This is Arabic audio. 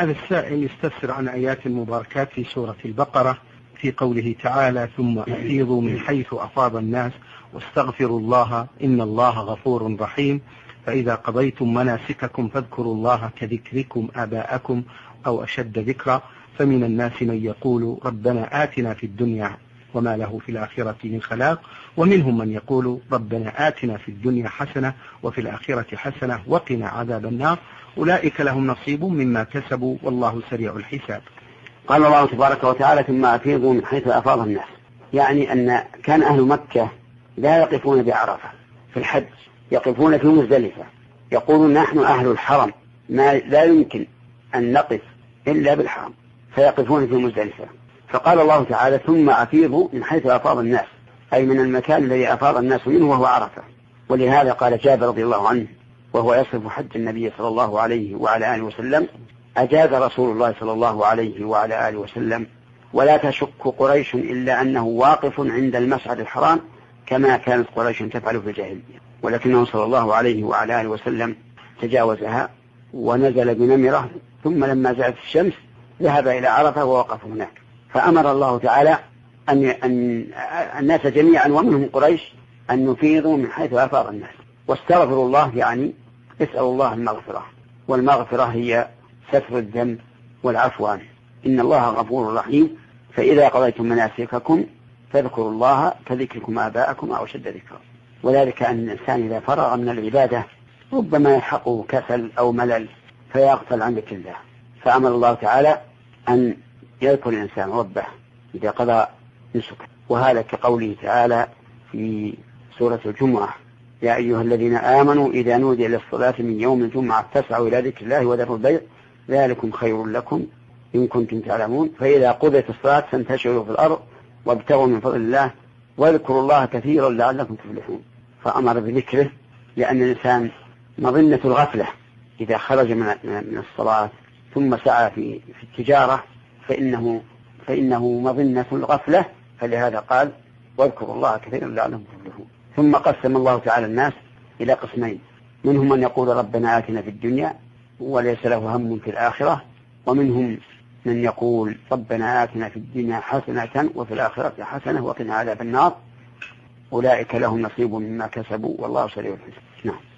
هذا السائل يستفسر عن آيات المباركات في سورة البقرة في قوله تعالى: ثم أفيضوا من حيث أفاض الناس واستغفروا الله إن الله غفور رحيم، فإذا قضيتم مناسككم فاذكروا الله كذكركم آباءكم أو أشد ذكرا، فمن الناس من يقول ربنا آتنا في الدنيا وما له في الآخرة من خلاق، ومنهم من يقول ربنا آتنا في الدنيا حسنة وفي الآخرة حسنة وقنا عذاب النار، أولئك لهم نصيب مما كسبوا والله سريع الحساب. قال الله تبارك وتعالى: ثم أفيضوا من حيث أفاض الناس، يعني أن كان أهل مكة لا يقفون بعرفة في الحج، يقفون في مزدلفة، يقولون نحن أهل الحرم لا يمكن أن نقف إلا بالحرم، فيقفون في مزدلفة. فقال الله تعالى: ثم أفيضوا من حيث أفاض الناس، أي من المكان الذي أفاض الناس منه وهو عرفة. ولهذا قال جابر رضي الله عنه وهو يصف حج النبي صلى الله عليه وعلى آله وسلم: أجاز رسول الله صلى الله عليه وعلى آله وسلم، ولا تشك قريش إلا أنه واقف عند المشعر الحرام كما كانت قريش تفعل في الجاهلية، ولكنه صلى الله عليه وعلى آله وسلم تجاوزها ونزل بنمرة، ثم لما زالت الشمس ذهب إلى عرفة ووقف هناك. فأمر الله تعالى أن الناس جميعا ومنهم قريش أن يفيضوا من حيث أفاض الناس، واستغفروا الله، يعني اسألوا الله المغفرة، والمغفرة هي ستر الذنب والعفو عنه، إن الله غفور رحيم، فإذا قضيتم مناسككم فاذكروا الله كذكركم آباءكم أو أشد ذكرا. وذلك أن الإنسان إذا فرغ من العبادة ربما يلحقه كسل أو ملل فيغفل عن ذكر الله، فأمر الله تعالى أن يذكر الإنسان ربه إذا قضى نسكه. وهذا كقوله تعالى في سورة الجمعة: يا أيها الذين آمنوا إذا نودي للصلاة من يوم الجمعة فاسعوا إلى ذكر الله وذروا البيع ذلكم خير لكم إن كنتم تعلمون، فإذا قضيت الصلاة فانتشروا في الأرض وابتغوا من فضل الله واذكروا الله كثيرا لعلكم تفلحون. فأمر بذكره لأن الإنسان مظنة الغفلة إذا خرج من الصلاة ثم سعى في التجارة فإنه مظنة الغفلة، فلهذا قال: واذكروا الله كثيرا لعلكم تفلحون. ثم قسم الله تعالى الناس إلى قسمين: منهم من يقول ربنا آتنا في الدنيا وليس له هم في الآخرة، ومنهم من يقول ربنا آتنا في الدنيا حسنة وفي الآخرة حسنة وقنا عذاب النار، أولئك لهم نصيب مما كسبوا والله سريع الحساب. نعم.